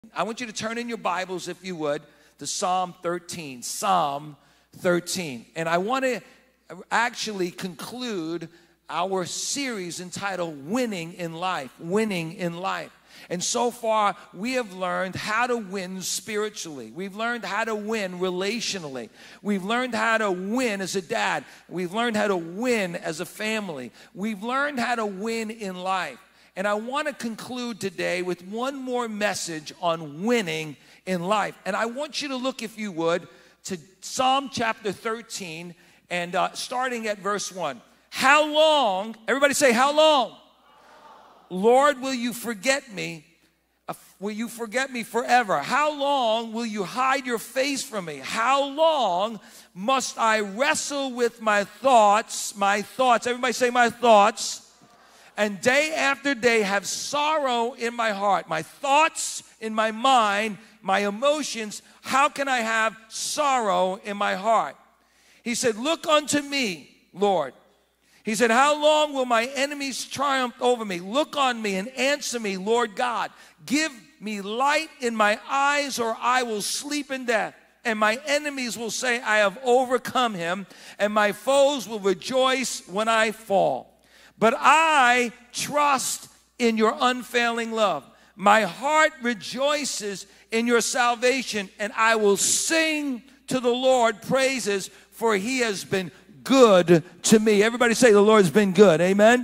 I want you to turn in your Bibles, if you would, to Psalm 13. Psalm 13. And I want to actually conclude our series entitled Winning in Life. Winning in Life. And so far, we have learned how to win spiritually. We've learned how to win relationally. We've learned how to win as a dad. We've learned how to win as a family. We've learned how to win in life. And I want to conclude today with one more message on winning in life. And I want you to look, if you would, to Psalm chapter 13 and starting at verse 1. How long, everybody say, how long? Lord, will you forget me? Will you forget me forever? How long will you hide your face from me? How long must I wrestle with my thoughts? My thoughts, everybody say my thoughts. And day after day have sorrow in my heart. My thoughts in my mind, my emotions. How can I have sorrow in my heart? He said, look unto me, Lord. He said, how long will my enemies triumph over me? Look on me and answer me, Lord God. Give me light in my eyes, or I will sleep in death. And my enemies will say, I have overcome him, and my foes will rejoice when I fall. But I trust in your unfailing love. My heart rejoices in your salvation, and I will sing to the Lord praises, for he has been good to me. Everybody say the Lord's been good. Amen.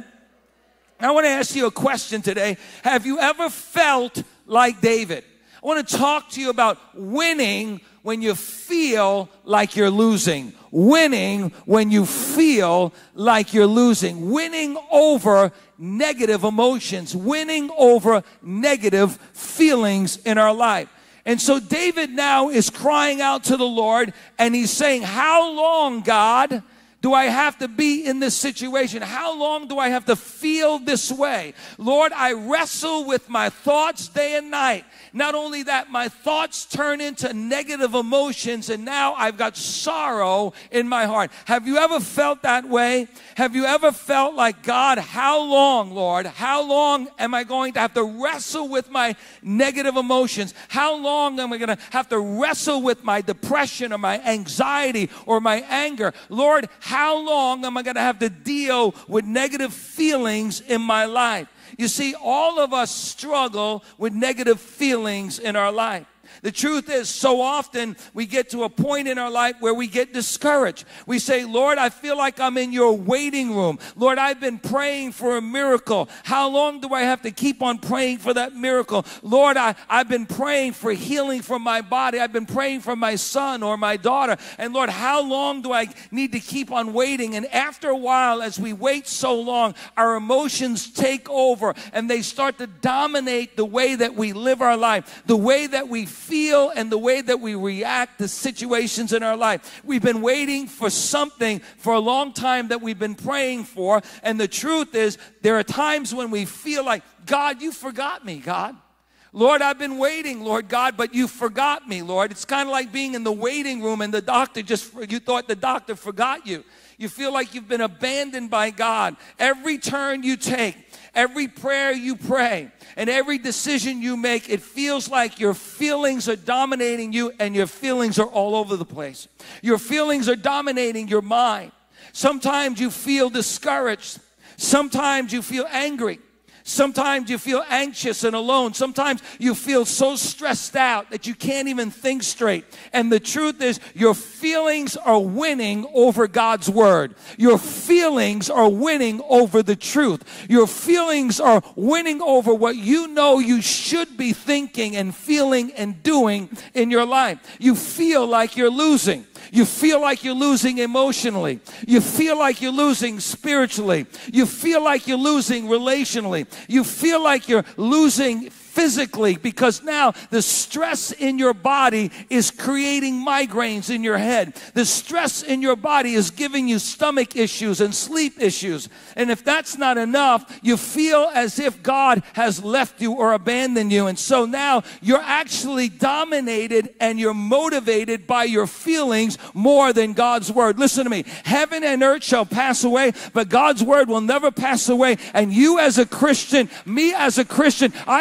I want to ask you a question today. Have you ever felt like David? I want to talk to you about winning when you feel like you're losing. Winning when you feel like you're losing. Winning over negative emotions. Winning over negative feelings in our life. And so David now is crying out to the Lord, and he's saying, how long, God, do I have to be in this situation? How long do I have to feel this way? Lord, I wrestle with my thoughts day and night. Not only that, my thoughts turn into negative emotions, and now I've got sorrow in my heart. Have you ever felt that way? Have you ever felt like, God, how long, Lord? How long am I going to have to wrestle with my negative emotions? How long am I going to have to wrestle with my depression or my anxiety or my anger? Lord, how long am I going to have to deal with negative feelings in my life? You see, all of us struggle with negative feelings in our life. The truth is, so often we get to a point in our life where we get discouraged. We say, Lord, I feel like I'm in your waiting room. Lord, I've been praying for a miracle. How long do I have to keep on praying for that miracle? Lord, I've been praying for healing from my body. I've been praying for my son or my daughter. And Lord, how long do I need to keep on waiting? And after a while, as we wait so long, our emotions take over and they start to dominate the way that we live our life, the way that we feel, and the way that we react to situations in our life. We've been waiting for something for a long time that we've been praying for. And the truth is, there are times when we feel like, God, you forgot me, God. Lord, I've been waiting, Lord God, but you forgot me, Lord. It's kind of like being in the waiting room and the doctor you thought the doctor forgot you. You feel like you've been abandoned by God. Every turn you take, every prayer you pray, and every decision you make, it feels like your feelings are dominating you, and your feelings are all over the place. Your feelings are dominating your mind. Sometimes you feel discouraged. Sometimes you feel angry. Sometimes you feel anxious and alone. Sometimes you feel so stressed out that you can't even think straight. And the truth is, your feelings are winning over God's word. Your feelings are winning over the truth. Your feelings are winning over what you know you should be thinking and feeling and doing in your life. You feel like you're losing. You feel like you're losing emotionally. You feel like you're losing spiritually. You feel like you're losing relationally. You feel like you're losing physically, because now the stress in your body is creating migraines in your head. The stress in your body is giving you stomach issues and sleep issues. And if that's not enough, you feel as if God has left you or abandoned you. And so now you're actually dominated and you're motivated by your feelings more than God's word. Listen to me. Heaven and earth shall pass away, but God's word will never pass away. And you as a Christian, me as a Christian, I've got to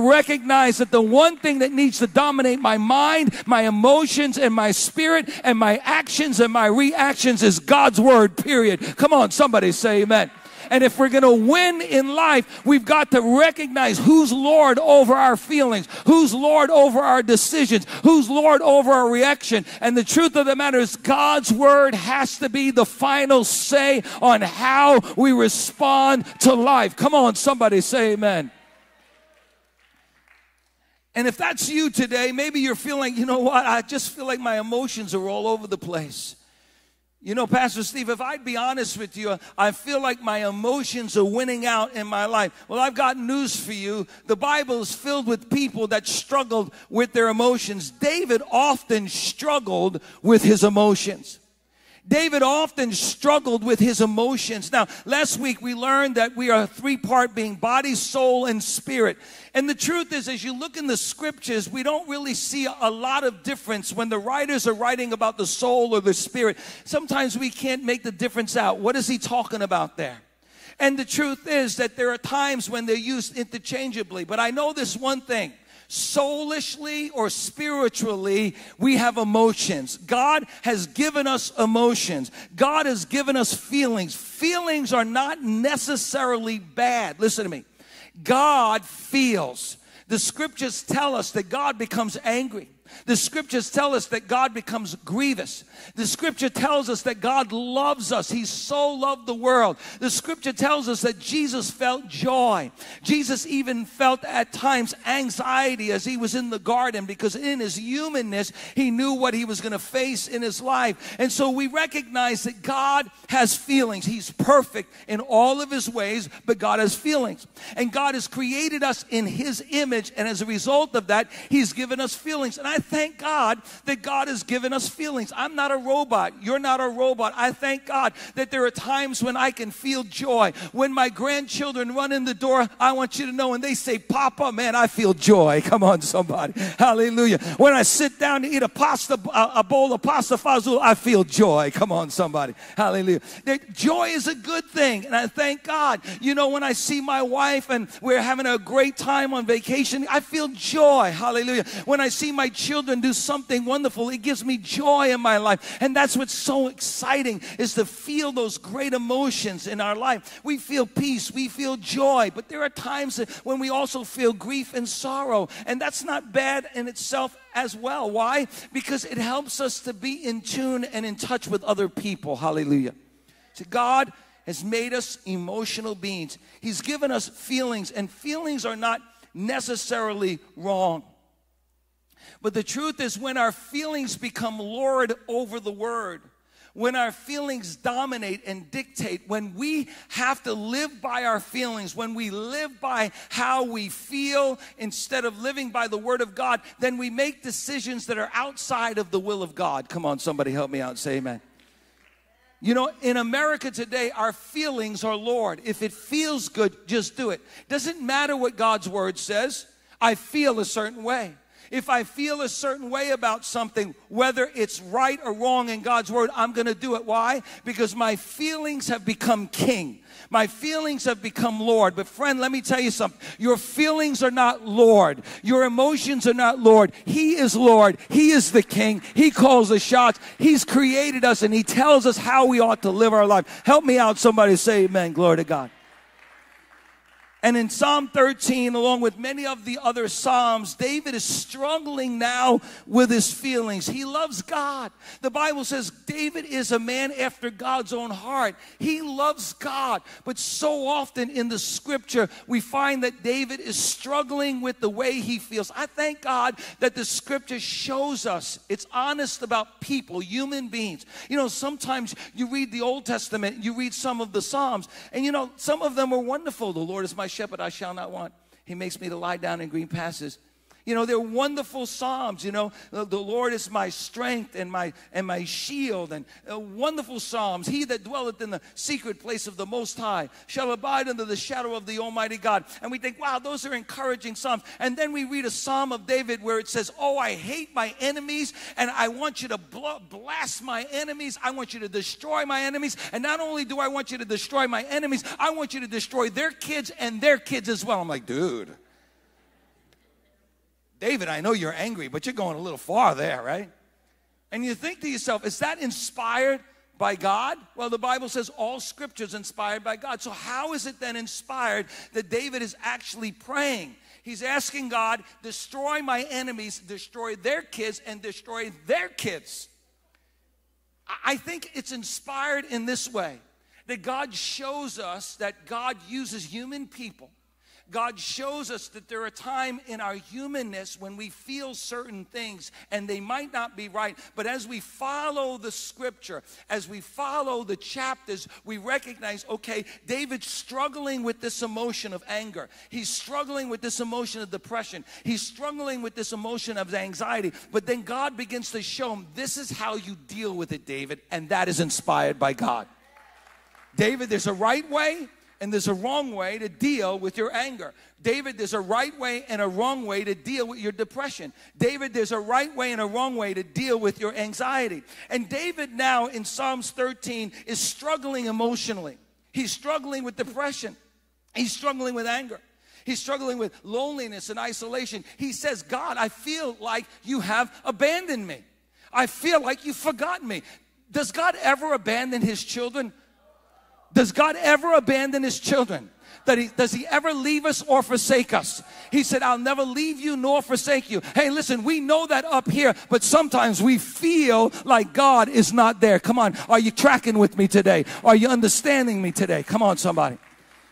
recognize that the one thing that needs to dominate my mind, my emotions, and my spirit, and my actions and my reactions is God's word, period. Come on, somebody say amen. And if we're going to win in life, we've got to recognize who's Lord over our feelings, who's Lord over our decisions, who's Lord over our reaction. And the truth of the matter is God's word has to be the final say on how we respond to life. Come on, somebody say amen. And if that's you today, maybe you're feeling, you know what, I just feel like my emotions are all over the place. You know, Pastor Steve, if I'd be honest with you, I feel like my emotions are winning out in my life. Well, I've got news for you. The Bible is filled with people that struggled with their emotions. David often struggled with his emotions. David often struggled with his emotions. Now, last week we learned that we are a three-part being: body, soul, and spirit. And the truth is, as you look in the scriptures, we don't really see a lot of difference when the writers are writing about the soul or the spirit. Sometimes we can't make the difference out. What is he talking about there? And the truth is that there are times when they're used interchangeably. But I know this one thing. Soulishly or spiritually, we have emotions. God has given us emotions. God has given us feelings. Feelings are not necessarily bad. Listen to me. God feels. The scriptures tell us that God becomes angry. The scriptures tell us that God becomes grievous. The scripture tells us that God loves us. He so loved the world. The scripture tells us that Jesus felt joy. Jesus even felt at times anxiety as he was in the garden, because in his humanness, he knew what he was going to face in his life. And so we recognize that God has feelings. He's perfect in all of his ways, but God has feelings. And God has created us in his image, and as a result of that, he's given us feelings. And I thank God that God has given us feelings. I'm not a robot. You're not a robot. I thank God that there are times when I can feel joy. When my grandchildren run in the door, I want you to know, and they say, Papa, man, I feel joy. Come on, somebody. Hallelujah. When I sit down to eat a bowl of pasta fazool, I feel joy. Come on, somebody. Hallelujah. Joy is a good thing, and I thank God. You know, when I see my wife and we're having a great time on vacation, I feel joy. Hallelujah. When I see my children do something wonderful, it gives me joy in my life. And that's what's so exciting, is to feel those great emotions in our life. We feel peace, we feel joy, but there are times when we also feel grief and sorrow, and that's not bad in itself as well. Why? Because it helps us to be in tune and in touch with other people. Hallelujah. So God has made us emotional beings. He's given us feelings, and feelings are not necessarily wrong. But the truth is, when our feelings become Lord over the word, when our feelings dominate and dictate, when we have to live by our feelings, when we live by how we feel instead of living by the word of God, then we make decisions that are outside of the will of God. Come on, somebody help me out. Say amen. You know, in America today, our feelings are Lord. If it feels good, just do it. Doesn't matter what God's word says. I feel a certain way. If I feel a certain way about something, whether it's right or wrong in God's word, I'm going to do it. Why? Because my feelings have become king. My feelings have become Lord. But friend, let me tell you something. Your feelings are not Lord. Your emotions are not Lord. He is Lord. He is the king. He calls the shots. He's created us, and he tells us how we ought to live our life. Help me out. Somebody say amen. Glory to God. And in Psalm 13, along with many of the other Psalms, David is struggling now with his feelings. He loves God. The Bible says David is a man after God's own heart. He loves God. But so often in the scripture, we find that David is struggling with the way he feels. I thank God that the scripture shows us it's honest about people, human beings. You know, sometimes you read the Old Testament, you read some of the Psalms, and you know, some of them are wonderful. The Lord is my shepherd, I shall not want. He makes me to lie down in green pastures. You know, they're wonderful Psalms. You know, the Lord is my strength and my shield, and wonderful Psalms. He that dwelleth in the secret place of the Most High shall abide under the shadow of the Almighty God. And we think, wow, those are encouraging Psalms. And then we read a Psalm of David where it says, oh, I hate my enemies, and I want you to blast my enemies. I want you to destroy my enemies. And not only do I want you to destroy my enemies, I want you to destroy their kids and their kids as well. I'm like, dude. David, I know you're angry, but you're going a little far there, right? And you think to yourself, is that inspired by God? Well, the Bible says all scripture is inspired by God. So how is it then inspired that David is actually praying? He's asking God, destroy my enemies, destroy their kids, and destroy their kids. I think it's inspired in this way, that God shows us that God uses human people. God shows us that there are times in our humanness when we feel certain things and they might not be right. But as we follow the scripture, as we follow the chapters, we recognize, okay, David's struggling with this emotion of anger. He's struggling with this emotion of depression. He's struggling with this emotion of anxiety. But then God begins to show him, this is how you deal with it, David. And that is inspired by God. David, there's a right way and there's a wrong way to deal with your anger. David, there's a right way and a wrong way to deal with your depression. David, there's a right way and a wrong way to deal with your anxiety. And David now in Psalms 13 is struggling emotionally. He's struggling with depression. He's struggling with anger. He's struggling with loneliness and isolation. He says, God, I feel like you have abandoned me. I feel like you've forgotten me. Does God ever abandon his children? Does God ever abandon his children? Does he ever leave us or forsake us? He said, I'll never leave you nor forsake you. Hey, listen, we know that up here, but sometimes we feel like God is not there. Come on, are you tracking with me today? Are you understanding me today? Come on, somebody.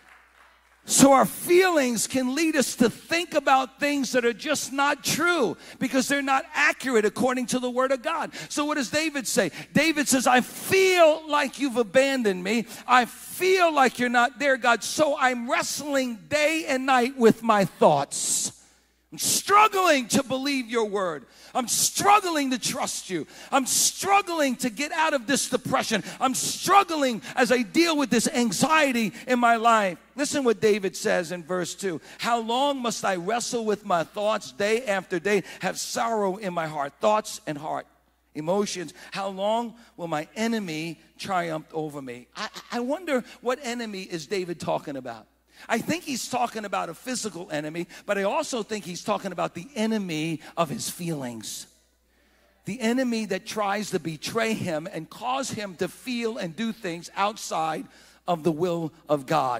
So our feelings can lead us to think about things that are just not true because they're not accurate according to the word of God. So what does David say? David says, I feel like you've abandoned me. I feel like you're not there, God. So I'm wrestling day and night with my thoughts. I'm struggling to believe your word. I'm struggling to trust you. I'm struggling to get out of this depression. I'm struggling as I deal with this anxiety in my life. Listen what David says in verse 2. How long must I wrestle with my thoughts day after day, have sorrow in my heart, thoughts and heart, emotions? How long will my enemy triumph over me? I wonder what enemy is David talking about. I think he's talking about a physical enemy, but I also think he's talking about the enemy of his feelings. The enemy that tries to betray him and cause him to feel and do things outside of the will of God.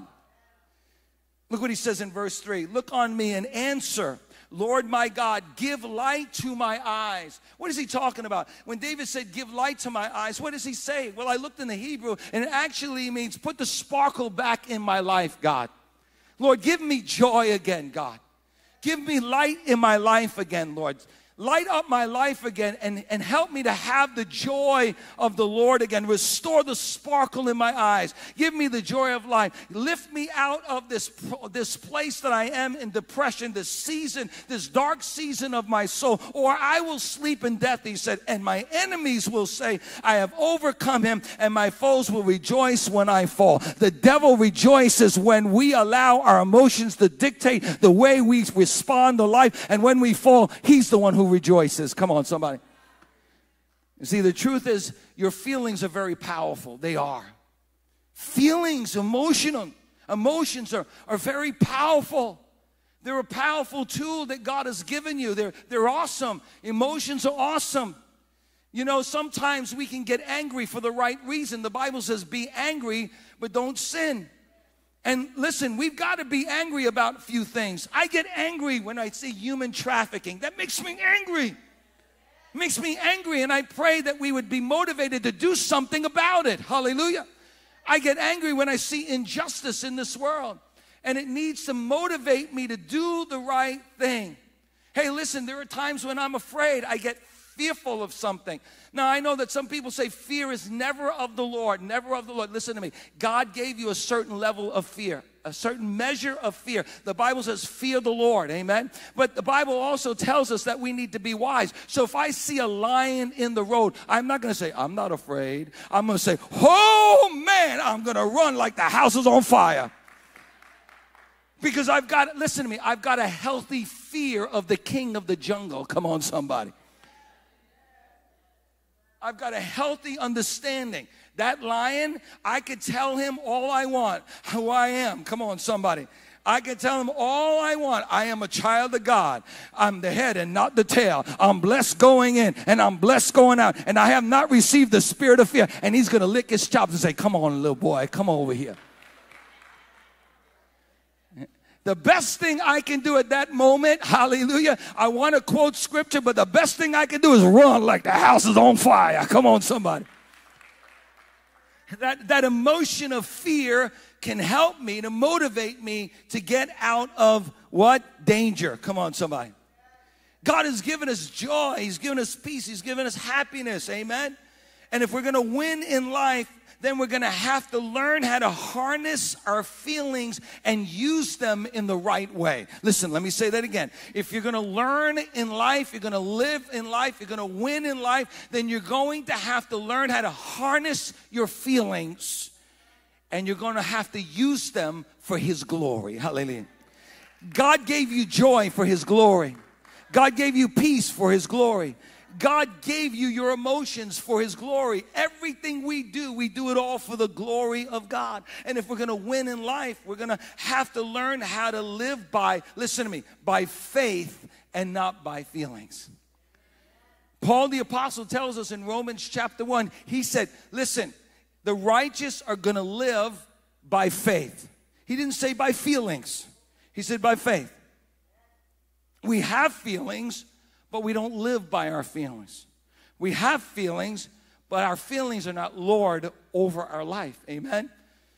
Look what he says in verse 3. Look on me and answer. Lord my God, give light to my eyes. What is he talking about? When David said, give light to my eyes, what does he say? Well, I looked in the Hebrew, and it actually means put the sparkle back in my life, God. Lord, give me joy again, God. Give me light in my life again, Lord. Light up my life again and help me to have the joy of the Lord again. Restore the sparkle in my eyes. Give me the joy of life. Lift me out of this place that I am in depression, this season, this dark season of my soul. Or I will sleep in death, he said, and my enemies will say, I have overcome him, and my foes will rejoice when I fall. The devil rejoices when we allow our emotions to dictate the way we respond to life. And when we fall, he's the one who rejoices. Come on, somebody. You see, the truth is your feelings are very powerful. They are. Feelings, emotions are very powerful. They're a powerful tool that God has given you. They're awesome. Emotions are awesome. You know, sometimes we can get angry for the right reason. The Bible says be angry, but don't sin. And listen, we've got to be angry about a few things. I get angry when I see human trafficking. That makes me angry. It makes me angry, and I pray that we would be motivated to do something about it. Hallelujah. I get angry when I see injustice in this world, and it needs to motivate me to do the right thing. Hey, listen, there are times when I'm afraid. I get fearful of something. Now, I know that some people say fear is never of the Lord, never of the Lord. Listen to me. God gave you a certain level of fear, a certain measure of fear. The Bible says fear the Lord, amen? But the Bible also tells us that we need to be wise. So if I see a lion in the road, I'm not going to say, I'm not afraid. I'm going to say, oh man, I'm going to run like the house is on fire. Because I've got, listen to me, I've got a healthy fear of the king of the jungle. Come on, somebody. I've got a healthy understanding. That lion, I could tell him all I want, who I am. Come on, somebody. I can tell them all I want. I am a child of God. I'm the head and not the tail. I'm blessed going in and I'm blessed going out. And I have not received the spirit of fear. And he's going to lick his chops and say, come on, little boy, come over here. The best thing I can do at that moment, hallelujah, I want to quote scripture, but the best thing I can do is run like the house is on fire. Come on, somebody. That emotion of fear can help me to motivate me to get out of what? Danger. Come on, somebody. God has given us joy. He's given us peace. He's given us happiness. Amen. And if we're going to win in life, then we're going to have to learn how to harness our feelings and use them in the right way. Listen, let me say that again. If you're going to learn in life, you're going to live in life, you're going to win in life, then you're going to have to learn how to harness your feelings. And you're going to have to use them for His glory. Hallelujah. God gave you joy for His glory. God gave you peace for His glory. God gave you your emotions for His glory. Everything we do it all for the glory of God. And if we're going to win in life, we're going to have to learn how to live by, listen to me, by faith and not by feelings. Paul the Apostle tells us in Romans chapter 1, he said, listen, the righteous are going to live by faith. He didn't say by feelings. He said by faith. We have feelings, but we don't live by our feelings. We have feelings, but our feelings are not Lord over our life. Amen?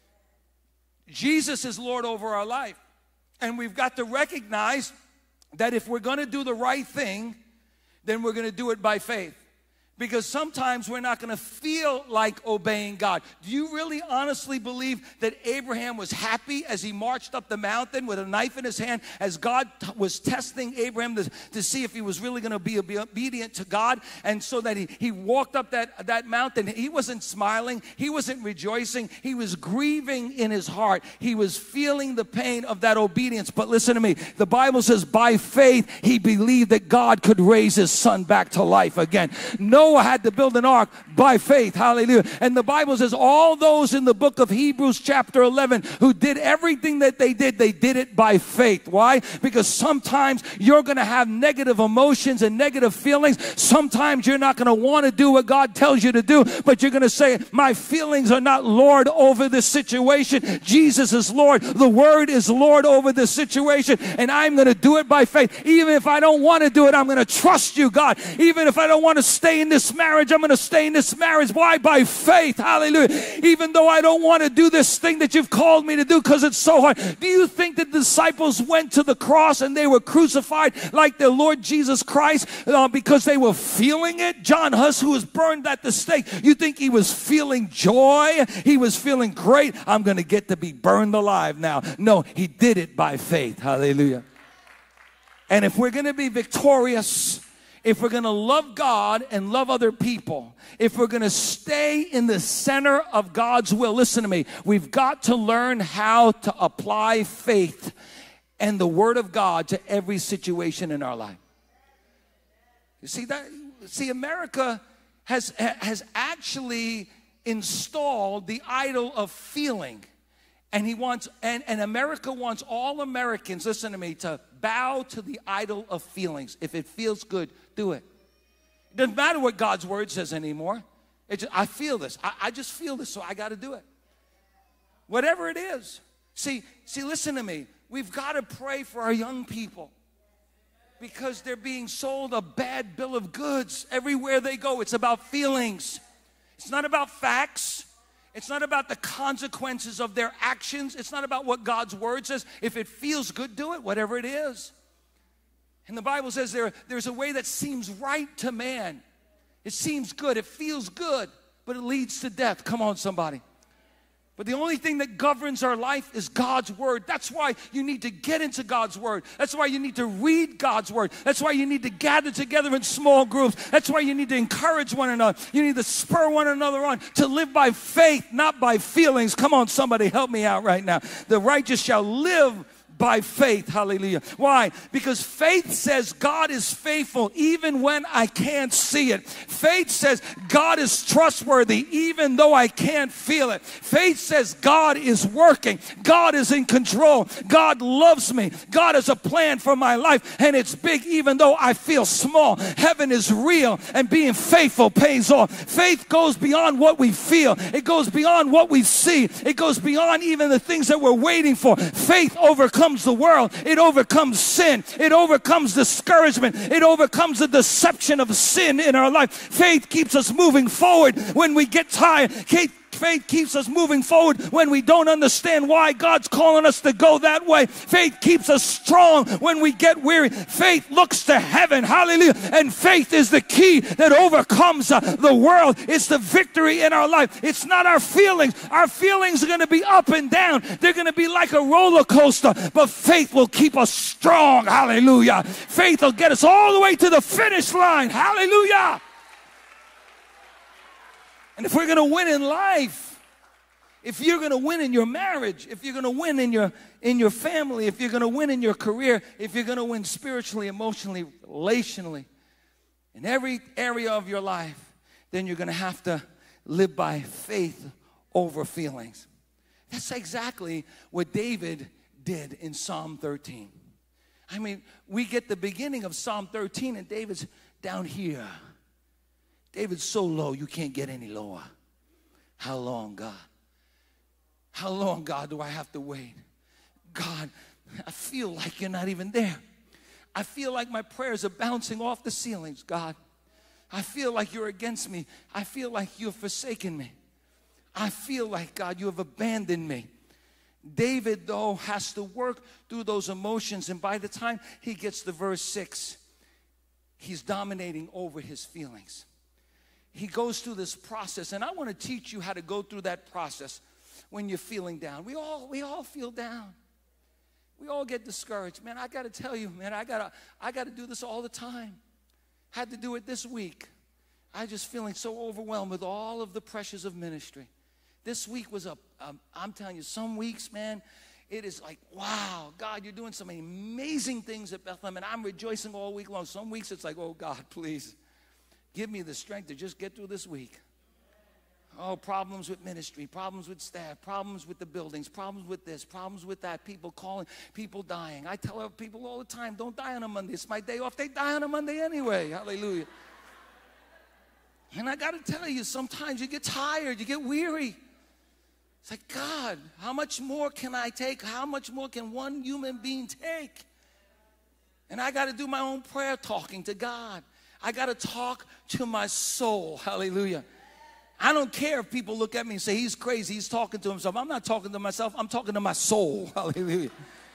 Jesus is Lord over our life. And we've got to recognize that if we're going to do the right thing, then we're going to do it by faith. Because sometimes we're not going to feel like obeying God. Do you really honestly believe that Abraham was happy as he marched up the mountain with a knife in his hand as God was testing Abraham to see if he was really going to be obedient to God? And so that he walked up that mountain. He wasn't smiling. He wasn't rejoicing. He was grieving in his heart. He was feeling the pain of that obedience. But listen to me. The Bible says by faith he believed that God could raise his son back to life again. Noah had to build an ark by faith. Hallelujah. And the Bible says all those in the book of Hebrews chapter 11 who did everything that they did it by faith. Why? Because sometimes you're going to have negative emotions and negative feelings. Sometimes you're not going to want to do what God tells you to do, but you're going to say, my feelings are not Lord over this situation. Jesus is Lord. The Word is Lord over this situation, and I'm going to do it by faith. Even if I don't want to do it, I'm going to trust you, God. Even if I don't want to stay in this marriage, I'm going to stay in this marriage. Why? By faith. Hallelujah. Even though I don't want to do this thing that you've called me to do because it's so hard. Do you think that the disciples went to the cross and they were crucified like the Lord Jesus Christ because they were feeling it? John Huss, who was burned at the stake, you think he was feeling joy? He was feeling great. I'm going to get to be burned alive now. No, he did it by faith. Hallelujah. And if we're going to be victorious, if we're going to love God and love other people, if we're going to stay in the center of God's will, listen to me, we've got to learn how to apply faith and the Word of God to every situation in our life. You see that? See, America has actually installed the idol of feeling. And America wants all Americans, listen to me, to bow to the idol of feelings. If it feels good, do it. It doesn't matter what God's Word says anymore. I feel this. I just feel this, so I got to do it. Whatever it is. See, listen to me. We've got to pray for our young people because they're being sold a bad bill of goods everywhere they go. It's about feelings. It's not about facts. It's not about the consequences of their actions. It's not about what God's Word says. If it feels good, do it, whatever it is. And the Bible says there's a way that seems right to man. It seems good. It feels good, but it leads to death. Come on, somebody. But the only thing that governs our life is God's Word. That's why you need to get into God's Word. That's why you need to read God's Word. That's why you need to gather together in small groups. That's why you need to encourage one another. You need to spur one another on to live by faith, not by feelings. Come on, somebody, help me out right now. The righteous shall live by faith. Hallelujah. Why? Because faith says God is faithful even when I can't see it. Faith says God is trustworthy even though I can't feel it. Faith says God is working. God is in control. God loves me. God has a plan for my life, and it's big even though I feel small. Heaven is real, and being faithful pays off. Faith goes beyond what we feel. It goes beyond what we see. It goes beyond even the things that we're waiting for. Faith overcomes the world. It overcomes sin. It overcomes discouragement. It overcomes the deception of sin in our life. Faith keeps us moving forward when we get tired. Faith keeps us moving forward when we don't understand why God's calling us to go that way. Faith keeps us strong when we get weary. Faith looks to heaven. Hallelujah. And faith is the key that overcomes the world. It's the victory in our life. It's not our feelings. Our feelings are going to be up and down. They're going to be like a roller coaster. But faith will keep us strong. Hallelujah. Faith will get us all the way to the finish line. Hallelujah. And if we're going to win in life, if you're going to win in your marriage, if you're going to win in your family, if you're going to win in your career, if you're going to win spiritually, emotionally, relationally, in every area of your life, then you're going to have to live by faith over feelings. That's exactly what David did in Psalm 13. I mean, we get the beginning of Psalm 13, and David's down here. David's so low, you can't get any lower. How long, God? How long, God, do I have to wait? God, I feel like you're not even there. I feel like my prayers are bouncing off the ceilings, God. I feel like you're against me. I feel like you've forsaken me. I feel like, God, you have abandoned me. David, though, has to work through those emotions, and by the time he gets to verse 6, he's dominating over his feelings. He goes through this process, and I want to teach you how to go through that process when you're feeling down. We all feel down. We all get discouraged. Man, I got to tell you, man, I got to do this all the time. Had to do it this week. I just feeling so overwhelmed with all of the pressures of ministry. This week was I'm telling you, some weeks, man, it is like, wow, God, you're doing some amazing things at Bethlehem, and I'm rejoicing all week long. Some weeks it's like, oh, God, please. Give me the strength to just get through this week. Oh, problems with ministry, problems with staff, problems with the buildings, problems with this, problems with that, people calling, people dying. I tell people all the time, don't die on a Monday. It's my day off. They die on a Monday anyway. Hallelujah. And I got to tell you, sometimes you get tired, you get weary. It's like, God, how much more can I take? How much more can one human being take? And I got to do my own prayer talking to God. I got to talk to my soul. Hallelujah. I don't care if people look at me and say, he's crazy. He's talking to himself. I'm not talking to myself. I'm talking to my soul. Hallelujah.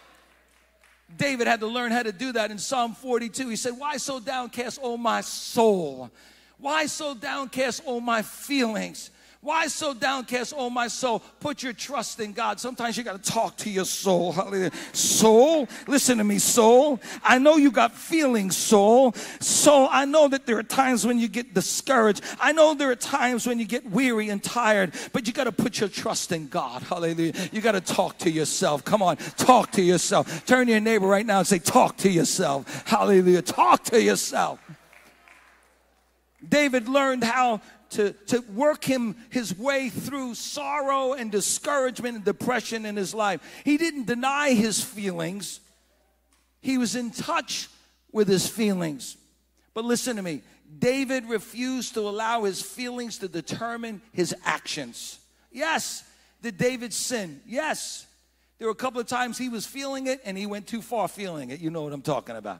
David had to learn how to do that in Psalm 42. He said, why so downcast, O my soul? Why so downcast, O my feelings? Why so downcast, oh my soul? Put your trust in God. Sometimes you got to talk to your soul. Hallelujah. Soul, listen to me, soul. I know you got feelings, soul. So I know that there are times when you get discouraged. I know there are times when you get weary and tired. But you got to put your trust in God. Hallelujah. You got to talk to yourself. Come on, talk to yourself. Turn to your neighbor right now and say, talk to yourself. Hallelujah. Talk to yourself. David learned how to work his way through sorrow and discouragement and depression in his life. He didn't deny his feelings. He was in touch with his feelings. But listen to me. David refused to allow his feelings to determine his actions. Yes, did David sin? Yes. There were a couple of times he was feeling it and he went too far feeling it. You know what I'm talking about.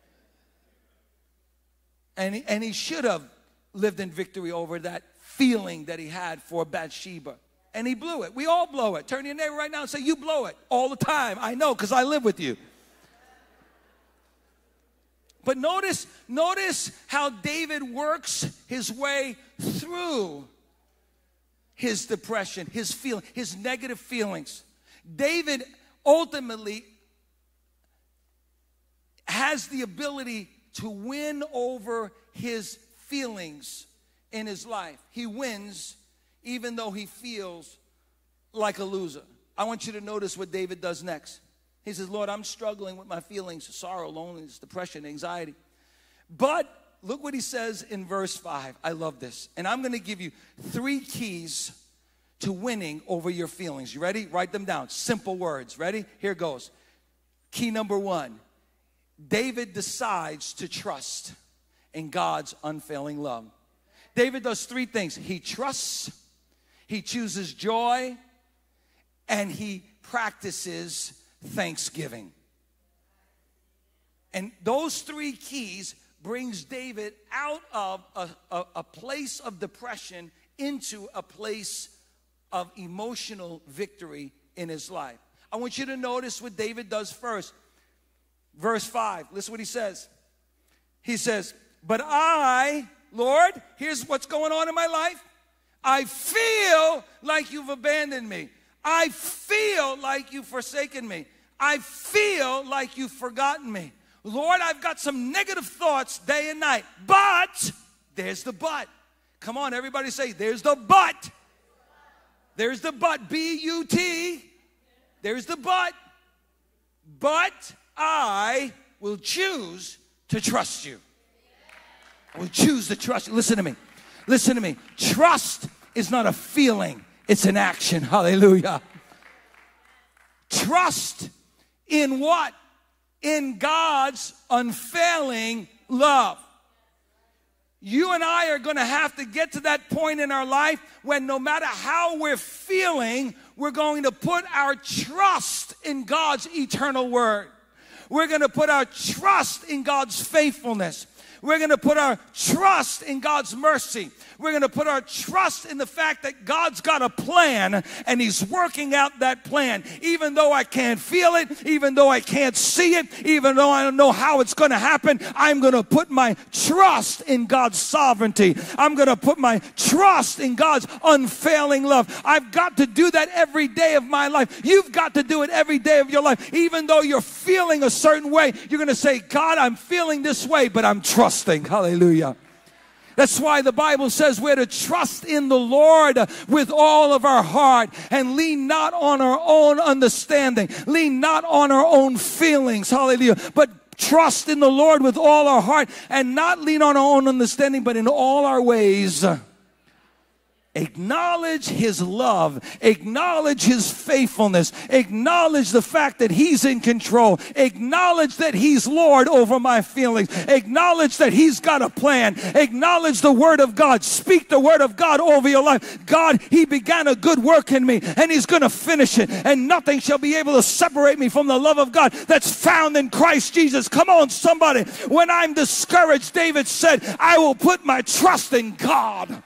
And he should have lived in victory over that feeling that he had for Bathsheba. And he blew it. We all blow it. Turn to your neighbor right now and say, you blow it all the time. I know, because I live with you. But notice how David works his way through his depression, his negative feelings. David ultimately has the ability to win over his feelings in his life. He wins even though he feels like a loser. I want you to notice what David does next. He says, Lord, I'm struggling with my feelings of sorrow, loneliness, depression, anxiety. But look what he says in verse 5. I love this. And I'm going to give you 3 keys to winning over your feelings. You ready? Write them down. Simple words. Ready? Here goes. Key number 1. David decides to trust in God's unfailing love. David does 3 things. He trusts, he chooses joy, and he practices thanksgiving. And those 3 keys brings David out of a place of depression into a place of emotional victory in his life. I want you to notice what David does first. Verse 5, listen what he says. He says, but I, Lord, here's what's going on in my life. I feel like you've abandoned me. I feel like you've forsaken me. I feel like you've forgotten me. Lord, I've got some negative thoughts day and night. But, there's the but. Come on, everybody say, there's the but. There's the but. B-U-T. There's the but. But I will choose to trust you. I will choose to trust you. Listen to me. Listen to me. Trust is not a feeling. It's an action. Hallelujah. Trust in what? In God's unfailing love. You and I are going to have to get to that point in our life when no matter how we're feeling, we're going to put our trust in God's eternal word. We're going to put our trust in God's faithfulness. We're going to put our trust in God's mercy. We're going to put our trust in the fact that God's got a plan and he's working out that plan. Even though I can't feel it, even though I can't see it, even though I don't know how it's going to happen, I'm going to put my trust in God's sovereignty. I'm going to put my trust in God's unfailing love. I've got to do that every day of my life. You've got to do it every day of your life. Even though you're feeling a certain way, you're going to say, God, I'm feeling this way, but I'm trusting. Hallelujah. That's why the Bible says we're to trust in the Lord with all of our heart and lean not on our own understanding, lean not on our own feelings, hallelujah, but trust in the Lord with all our heart and not lean on our own understanding, but in all our ways. Acknowledge his love. Acknowledge his faithfulness. Acknowledge the fact that he's in control. Acknowledge that he's Lord over my feelings. Acknowledge that he's got a plan. Acknowledge the word of God. Speak the word of God over your life. God, he began a good work in me and he's going to finish it. And nothing shall be able to separate me from the love of God that's found in Christ Jesus. Come on, somebody. When I'm discouraged, David said, I will put my trust in God.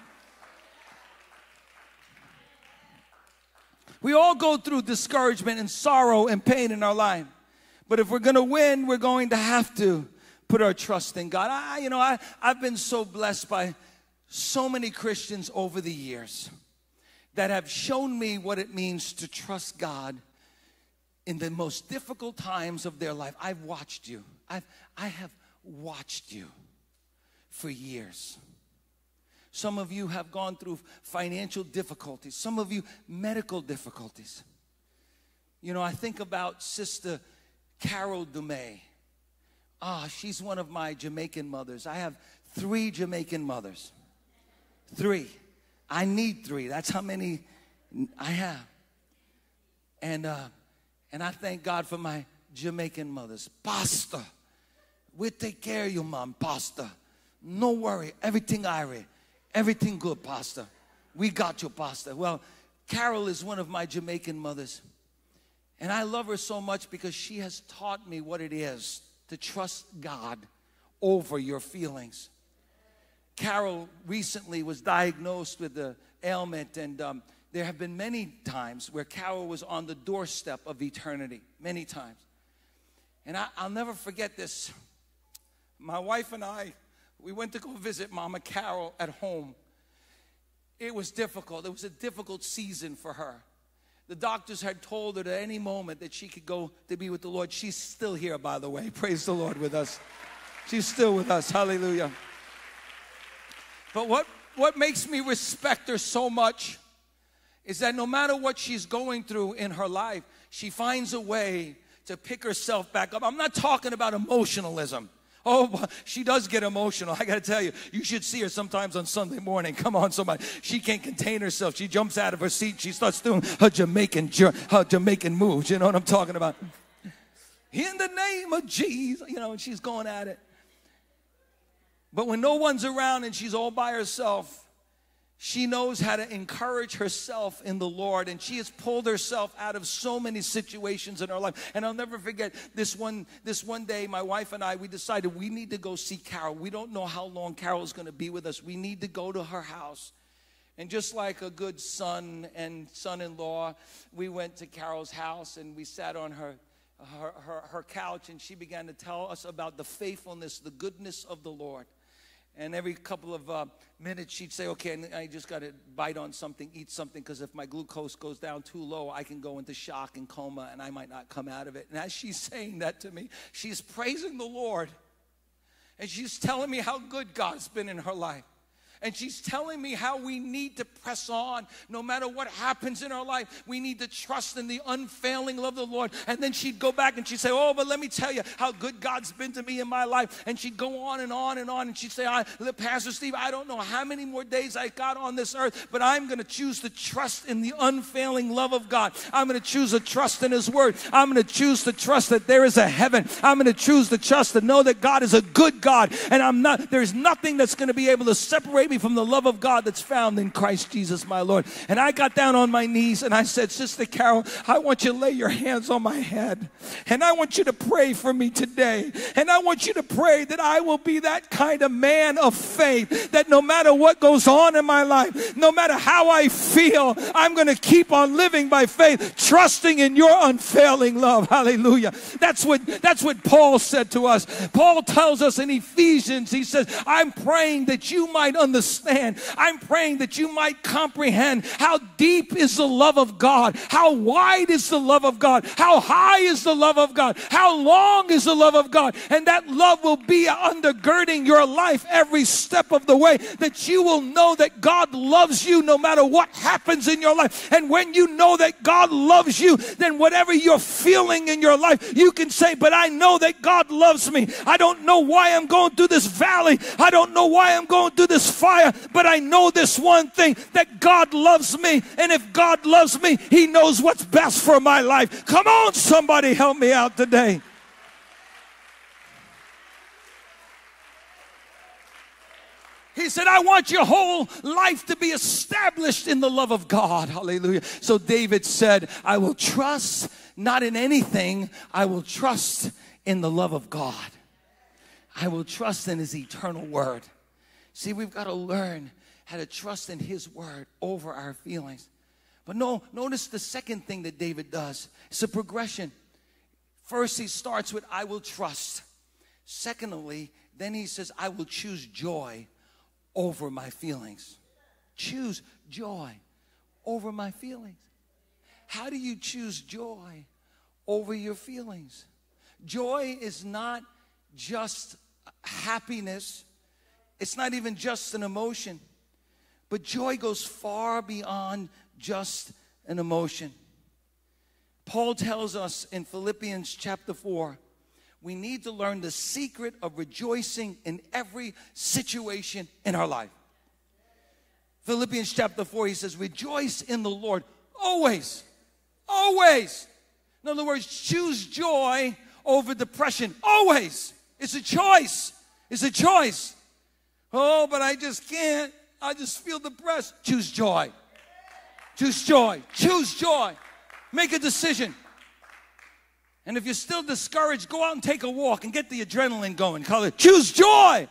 We all go through discouragement and sorrow and pain in our life. But if we're going to win, we're going to have to put our trust in God. I've been so blessed by so many Christians over the years that have shown me what it means to trust God in the most difficult times of their life. I've watched you. I have watched you for years. Some of you have gone through financial difficulties. Some of you, medical difficulties. You know, I think about Sister Carol Dumay. She's one of my Jamaican mothers. I have 3 Jamaican mothers. 3. I need 3. That's how many I have. And I thank God for my Jamaican mothers. Pastor, we'll take care of you, Mom. Pastor, no worry. Everything Irie. Everything good, Pastor. We got you, Pastor. Well, Carol is one of my Jamaican mothers. And I love her so much because she has taught me what it is to trust God over your feelings. Carol recently was diagnosed with the ailment, and there have been many times where Carol was on the doorstep of eternity, many times. And I'll never forget this. My wife and I, we went to go visit Mama Carol at home. It was difficult. It was a difficult season for her. The doctors had told her at any moment that she could go to be with the Lord. She's still here, by the way. Praise the Lord with us. She's still with us. Hallelujah. But what makes me respect her so much is that no matter what she's going through in her life, she finds a way to pick herself back up. I'm not talking about emotionalism. Oh, she does get emotional. I got to tell you, you should see her sometimes on Sunday morning. Come on, somebody. She can't contain herself. She jumps out of her seat. She starts doing her Jamaican moves. You know what I'm talking about? In the name of Jesus, you know, and she's going at it. But when no one's around and she's all by herself, she knows how to encourage herself in the Lord, and she has pulled herself out of so many situations in her life. And I'll never forget this one day, my wife and I, we decided we need to go see Carol. We don't know how long Carol's going to be with us. We need to go to her house. And just like a good son and son-in-law, we went to Carol's house and we sat on her couch, and she began to tell us about the faithfulness, the goodness of the Lord. And every couple of minutes, she'd say, okay, I just got to bite on something, eat something, because if my glucose goes down too low, I can go into shock and coma, and I might not come out of it. And as she's saying that to me, she's praising the Lord. And she's telling me how good God's been in her life. And she's telling me how we need to press on. No matter what happens in our life, we need to trust in the unfailing love of the Lord. And then she'd go back and she'd say, oh, but let me tell you how good God's been to me in my life. And she'd go on and on and on. And she'd say, Pastor Steve, I don't know how many more days I got on this earth, but I'm going to choose to trust in the unfailing love of God. I'm going to choose to trust in His Word. I'm going to choose to trust that there is a heaven. I'm going to choose to trust to know that God is a good God. And there's nothing that's going to be able to separate me from the love of God that's found in Christ Jesus, my Lord. And I got down on my knees and I said, Sister Carol, I want you to lay your hands on my head. And I want you to pray for me today. And I want you to pray that I will be that kind of man of faith, that no matter what goes on in my life, no matter how I feel, I'm going to keep on living by faith, trusting in your unfailing love. Hallelujah. That's what Paul said to us. Paul tells us in Ephesians, he says, I'm praying that you might understand. I'm praying that you might comprehend how deep is the love of God, how wide is the love of God, how high is the love of God, how long is the love of God, and that love will be undergirding your life every step of the way, that you will know that God loves you no matter what happens in your life. And when you know that God loves you, then whatever you're feeling in your life, you can say, but I know that God loves me. I don't know why I'm going through this valley. I don't know why I'm going through this fire, but I know this one thing, that God loves me. And if God loves me, He knows what's best for my life. Come on, somebody help me out today. He said, I want your whole life to be established in the love of God. Hallelujah. So David said, I will trust not in anything. I will trust in the love of God. I will trust in His eternal word. See, we've got to learn how to trust in His word over our feelings. But notice the second thing that David does. It's a progression. First, he starts with, I will trust. Secondly, then he says, I will choose joy over my feelings. Choose joy over my feelings. How do you choose joy over your feelings? Joy is not just happiness. It's not even just an emotion. But joy goes far beyond just an emotion. Paul tells us in Philippians chapter 4, we need to learn the secret of rejoicing in every situation in our life. Philippians chapter 4, he says, rejoice in the Lord always. Always. In other words, choose joy over depression. Always. It's a choice. It's a choice. Oh, but I just can't. I just feel depressed. Choose joy. Choose joy. Choose joy. Make a decision. And if you're still discouraged, go out and take a walk and get the adrenaline going. Call it, choose joy.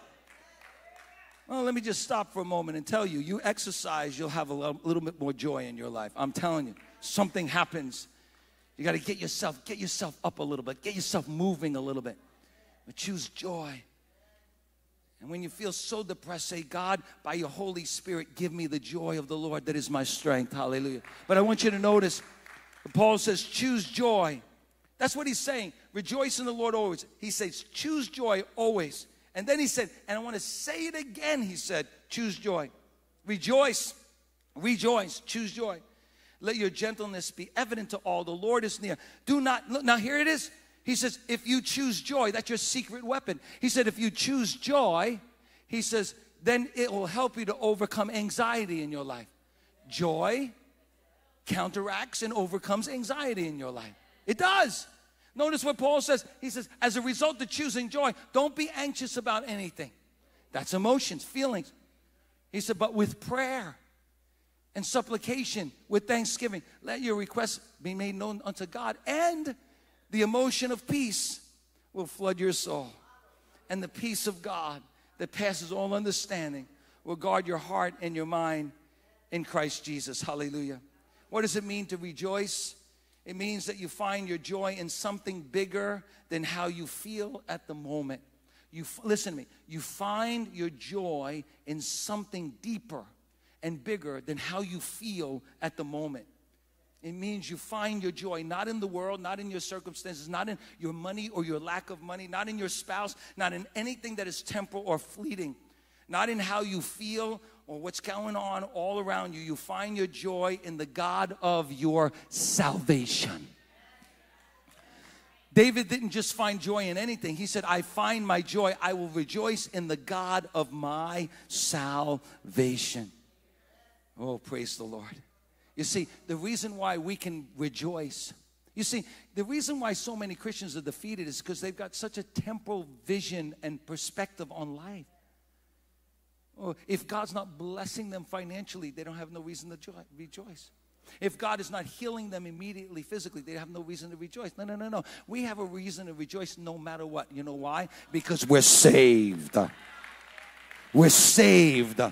Well, let me just stop for a moment and tell you, you exercise, you'll have a little bit more joy in your life. I'm telling you, something happens. You got to get yourself up a little bit. Get yourself moving a little bit. But choose joy. And when you feel so depressed, say, God, by your Holy Spirit, give me the joy of the Lord that is my strength. Hallelujah. But I want you to notice, Paul says, choose joy. That's what he's saying. Rejoice in the Lord always. He says, choose joy always. And then he said, and I want to say it again, he said, choose joy. Rejoice. Rejoice. Choose joy. Let your gentleness be evident to all. The Lord is near. Do not, now here it is. He says, if you choose joy, that's your secret weapon. He said, if you choose joy, he says, then it will help you to overcome anxiety in your life. Joy counteracts and overcomes anxiety in your life. It does. Notice what Paul says. He says, as a result of choosing joy, don't be anxious about anything. That's emotions, feelings. He said, but with prayer and supplication, with thanksgiving, let your requests be made known unto God, and the emotion of peace will flood your soul. And the peace of God that passes all understanding will guard your heart and your mind in Christ Jesus. Hallelujah. What does it mean to rejoice? It means that you find your joy in something bigger than how you feel at the moment. Listen to me. You find your joy in something deeper and bigger than how you feel at the moment. It means you find your joy not in the world, not in your circumstances, not in your money or your lack of money, not in your spouse, not in anything that is temporal or fleeting, not in how you feel or what's going on all around you. You find your joy in the God of your salvation. David didn't just find joy in anything. He said, I find my joy. I will rejoice in the God of my salvation. Oh, praise the Lord. You see, the reason why we can rejoice, you see, the reason why so many Christians are defeated is because they've got such a temporal vision and perspective on life. Or if God's not blessing them financially, they don't have no reason to rejoice. If God is not healing them immediately physically, they have no reason to rejoice. No, no, no, no. We have a reason to rejoice no matter what. You know why? Because we're saved. We're saved.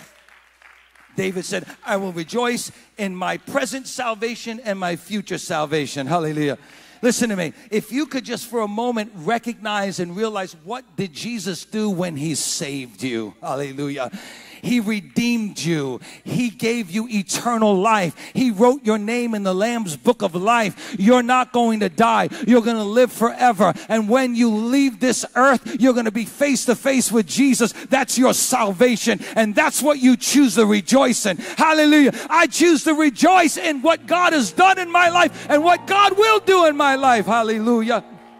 David said, I will rejoice in my present salvation and my future salvation. Hallelujah. Listen to me. If you could just for a moment recognize and realize, what did Jesus do when he saved you? Hallelujah. He redeemed you. He gave you eternal life. He wrote your name in the Lamb's book of life. You're not going to die. You're going to live forever. And when you leave this earth, you're going to be face to face with Jesus. That's your salvation. And that's what you choose to rejoice in. Hallelujah. I choose to rejoice in what God has done in my life and what God will do in my life. Hallelujah.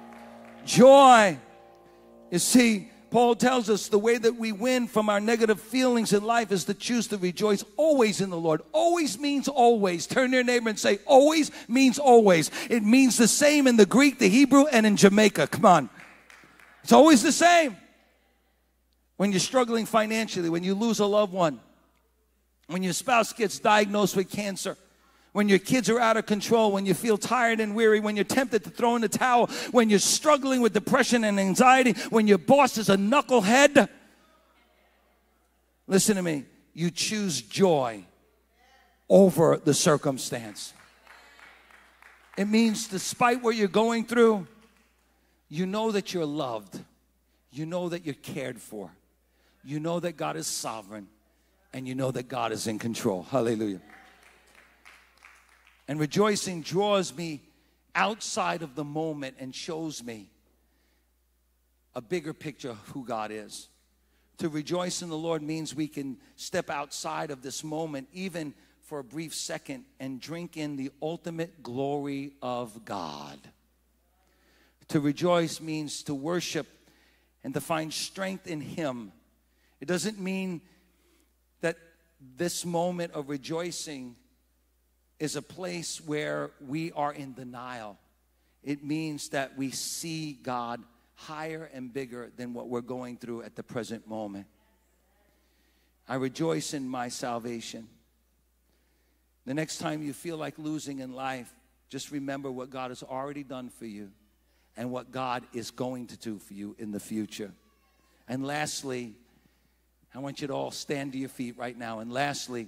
Joy. You see, Paul tells us the way that we win from our negative feelings in life is to choose to rejoice always in the Lord. Always means always. Turn to your neighbor and say, always means always. It means the same in the Greek, the Hebrew, and in Jamaica. Come on. It's always the same. When you're struggling financially, when you lose a loved one, when your spouse gets diagnosed with cancer, when your kids are out of control, when you feel tired and weary, when you're tempted to throw in the towel, when you're struggling with depression and anxiety, when your boss is a knucklehead. Listen to me. You choose joy over the circumstance. It means despite what you're going through, you know that you're loved. You know that you're cared for. You know that God is sovereign. And you know that God is in control. Hallelujah. And rejoicing draws me outside of the moment and shows me a bigger picture of who God is. To rejoice in the Lord means we can step outside of this moment, even for a brief second, and drink in the ultimate glory of God. To rejoice means to worship and to find strength in Him. It doesn't mean that this moment of rejoicing is a place where we are in denial. It means that we see God higher and bigger than what we're going through at the present moment. I rejoice in my salvation. The next time you feel like losing in life, just remember what God has already done for you and what God is going to do for you in the future. And lastly, I want you to all stand to your feet right now. And lastly,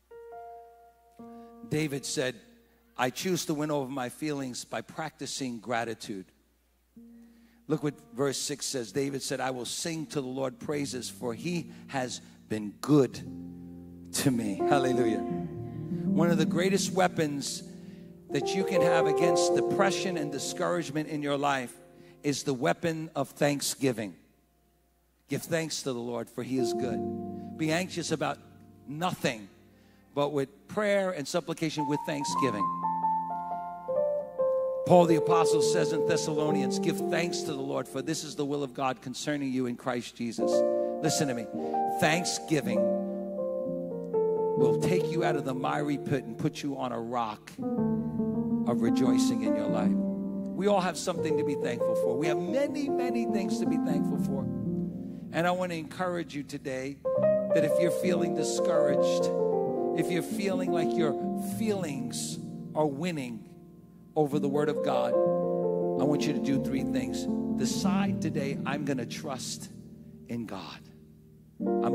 David said, I choose to win over my feelings by practicing gratitude. Look what verse 6 says. David said, I will sing to the Lord praises, for He has been good to me. Hallelujah. One of the greatest weapons that you can have against depression and discouragement in your life is the weapon of thanksgiving. Give thanks to the Lord, for He is good. Be anxious about nothing, but with prayer and supplication with thanksgiving. Paul the Apostle says in Thessalonians, give thanks to the Lord, for this is the will of God concerning you in Christ Jesus. Listen to me. Thanksgiving will take you out of the miry pit and put you on a rock of rejoicing in your life. We all have something to be thankful for. We have many, many things to be thankful for. And I want to encourage you today that if you're feeling discouraged, if you're feeling like your feelings are winning over the Word of God, I want you to do three things. Decide today, I'm going to trust in God.